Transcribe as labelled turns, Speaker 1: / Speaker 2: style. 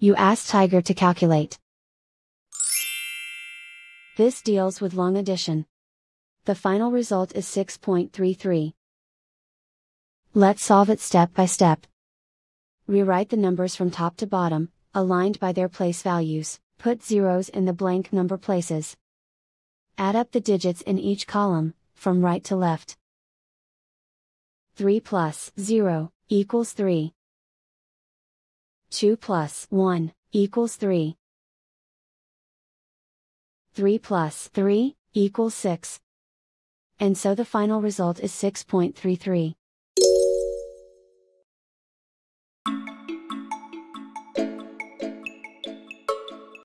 Speaker 1: You ask Tiger to calculate. This deals with long addition. The final result is 6.33. Let's solve it step by step. Rewrite the numbers from top to bottom, aligned by their place values, put zeros in the blank number places. Add up the digits in each column, from right to left. 3 plus 0 equals 3. 2 plus 1 equals 3. 3 plus 3 equals 6. And so the final result is 6.33.